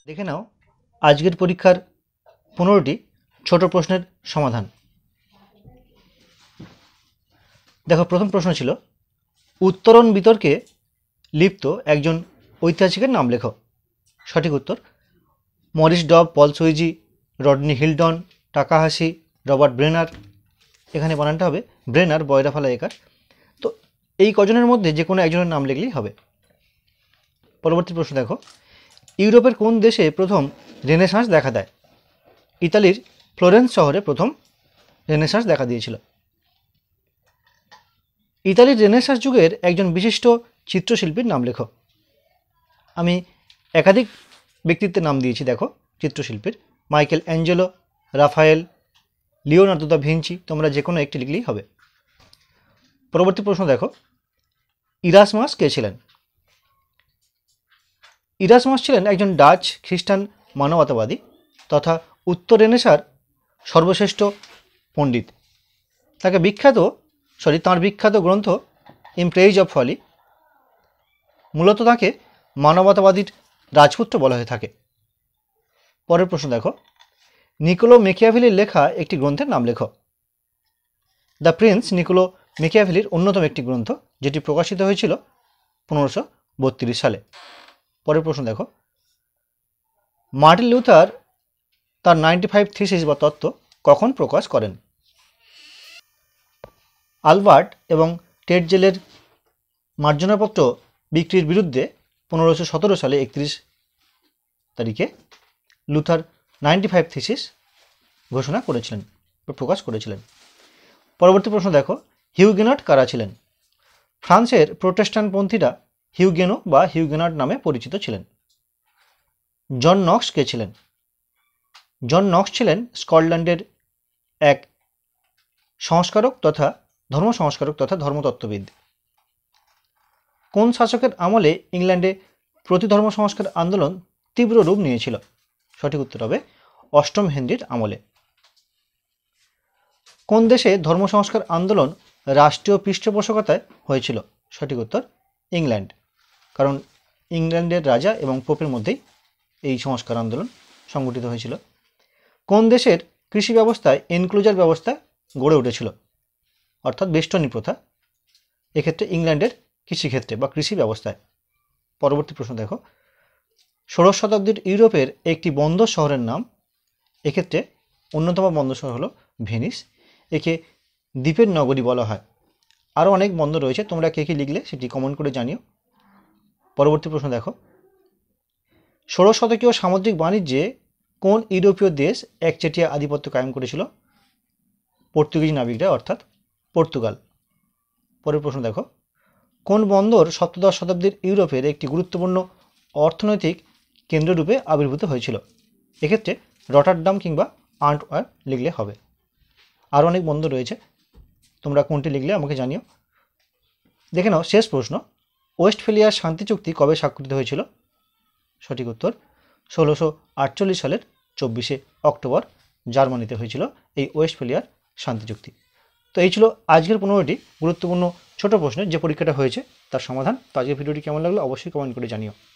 দেখে নাও আজকের পরীক্ষার 15টি ছোট প্রশ্নের সমাধান। দেখো, প্রথম প্রশ্ন ছিল উত্তরণ বিতর্কে লিপ্ত একজন ঐতিহাসিকের নাম লেখো। সঠিক উত্তর Maurice Dobb, Paul Sweezy, Rodney Hilton, Takahashi, Robert Brenner. এখানে বানানটা হবে ব্রেনার, বয়রা ফালা একার। তো এই কজনের মধ্যে যে কোনো একজনের নাম লিখলেই হবে। পরবর্তী প্রশ্ন দেখো, ইউরোপের কোন দেশে প্রথম রেনেসাঁস দেখা দেয়? ইতালির ফ্লোরেন্স শহরে প্রথম রেনেসাঁস দেখা দিয়েছিল। ইতালির রেনেসাঁস যুগের একজন বিশিষ্ট চিত্রশিল্পীর নাম লেখো। আমি একাধিক ব্যক্তিত্বের নাম দিয়েছি, দেখো চিত্রশিল্পীর। Michelangelo, Raphael, Leonardo da Vinci. তোমরা যে কোনো একটি লিখলেই হবে। পরবর্তী প্রশ্ন দেখো, ইরাসমাস কে ছিলেন? ইরাসমাস ছিলেন একজন ডাচ খ্রিস্টান মানবতাবাদী তথা উত্তর রেনেসাঁর সর্বশ্রেষ্ঠ পণ্ডিত। তার বিখ্যাত গ্রন্থ ইমপ্রেইজ অফ ফলি, মূলত তাকে মানবতাবাদীর রাজপুত্র বলা হয়ে থাকে। পরের প্রশ্ন দেখো, নিকোলো মেকিয়াভেলির লেখা একটি গ্রন্থের নাম লেখো। দ্য প্রিন্স নিকোলো মেকিয়াভেলির অন্যতম একটি গ্রন্থ, যেটি প্রকাশিত হয়েছিল 1532 সালে। পরের প্রশ্ন দেখো, মার্টিন লুথার তার 95 থিসিস বা তত্ত্ব কখন প্রকাশ করেন? আলবার্ট এবং টেটজেলের মার্জনাপত্র বিক্রির বিরুদ্ধে 1517 সালে 31 তারিখে লুথার 95 থিসিস ঘোষণা করেছিলেন, প্রকাশ করেছিলেন। পরবর্তী প্রশ্ন দেখো, হিউগেনট কারা ছিলেন? ফ্রান্সের প্রোটেস্ট্যান্টপন্থীরা হিউগেনো বা হিউগেনট নামে পরিচিত ছিলেন। জন নক্স কে ছিলেন? জন নক্স ছিলেন স্কটল্যান্ডের এক ধর্ম সংস্কারক তথা ধর্মতত্ত্ববিদ। কোন শাসকের আমলে ইংল্যান্ডে প্রতিধর্ম সংস্কার আন্দোলন তীব্র রূপ নিয়েছিল? সঠিক উত্তর হবে অষ্টম হেনরির আমলে। কোন দেশে ধর্ম সংস্কার আন্দোলন রাষ্ট্রীয় পৃষ্ঠপোষকতায় হয়েছিল? সঠিক উত্তর ইংল্যান্ড, কারণ ইংল্যান্ডের রাজা এবং পোপের মধ্যেই এই সংস্কার আন্দোলন সংগঠিত হয়েছিল। কোন দেশের কৃষি ব্যবস্থায় এনক্লোজার ব্যবস্থা গড়ে উঠেছিল, অর্থাৎ বেষ্টনী প্রথা? এক্ষেত্রে ইংল্যান্ডের কৃষিক্ষেত্রে বা কৃষি ব্যবস্থায়। পরবর্তী প্রশ্ন দেখো, 16 শতাব্দীর ইউরোপের একটি বন্দর শহরের নাম। এক্ষেত্রে অন্যতম বন্দর শহর হলো ভেনিস। একে দ্বীপের নগরী বলা হয়। আরও অনেক বন্দর রয়েছে, তোমরা কে কী লিখলে সেটি কমেন্ট করে জানিও। পরবর্তী প্রশ্ন দেখো, 16 শতকীয় সামুদ্রিক বাণিজ্যে কোন ইউরোপীয় দেশ একচেটিয়া আধিপত্য কায়েম করেছিল? পর্তুগিজ নাবিকরা, অর্থাৎ পর্তুগাল। পরের প্রশ্ন দেখো, কোন বন্দর সপ্তদশ শতাব্দীর ইউরোপের একটি গুরুত্বপূর্ণ অর্থনৈতিক কেন্দ্ররূপে আবির্ভূত হয়েছিল? এক্ষেত্রে রটারডাম কিংবা আন্টওয়ার্প লিখলে হবে। আরও অনেক বন্দর রয়েছে, তোমরা কোনটি লিখলে আমাকে জানিও। দেখে নাও শেষ প্রশ্ন, ওয়েস্টফেলিয়ার শান্তি চুক্তি কবে স্বাক্ষরিত হয়েছিল? সঠিক উত্তর 1648 সালের 24শে অক্টোবর জার্মানিতে হয়েছিল এই ওয়েস্টফেলিয়ার শান্তি চুক্তি। তো এই ছিল আজকের 15টি গুরুত্বপূর্ণ ছোট প্রশ্নের যে পরীক্ষাটা হয়েছে তার সমাধান। তো আজকের ভিডিওটি কেমন লাগলো অবশ্যই কমেন্ট করে জানিও।